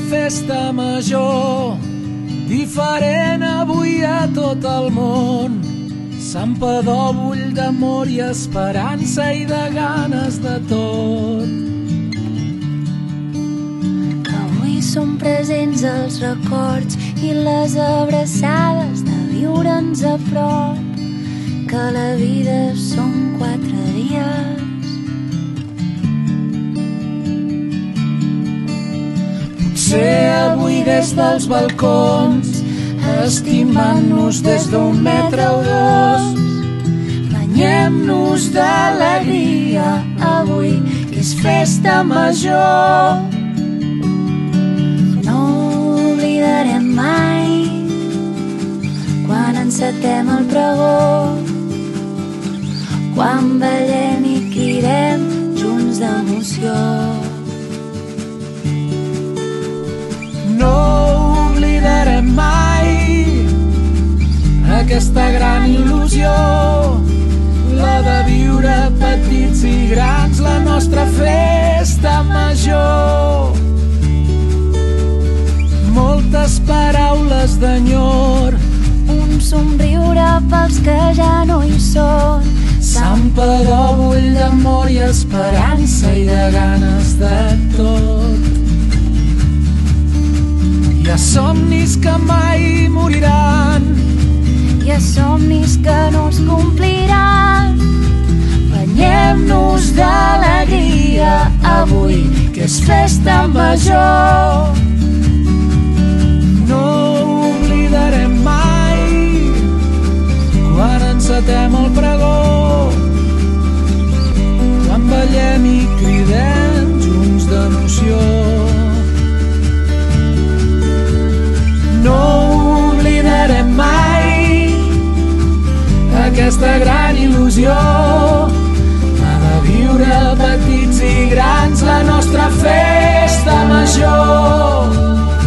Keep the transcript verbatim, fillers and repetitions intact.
festa major, diferent avui a tot el món. Santpedor bull d'amor i esperança i de ganes de tot. Que avui són presents els records i les abraçades de viure'ns a prop, que la vida són quatre dies. Potser avui des dels balcons, estimant-nos des d'un metre o dos, banyem-nos d'alegria avui, que és festa major. No oblidarem mai quan encetem el pregó, quan ballem i cridem junts d'emoció. No oblidarem mai aquesta gran il·lusió, la de viure petits i grans, la nostra festa major. Moltes paraules d'enyor, un somriure pels que ja no hi són. Santpedor bull d'amor i esperança i de ganes de tot. Hi ha somnis que mai moriran, hi ha somnis que no es compliran. Banyem-nos d'alegria avui, que és festa major. No oblidarem mai quan encetem el pregó, quan ballem i cridem junts d'emoció. No oblidarem mai aquesta gran il·lusió, la de viure petits i grans, la nostra festa major.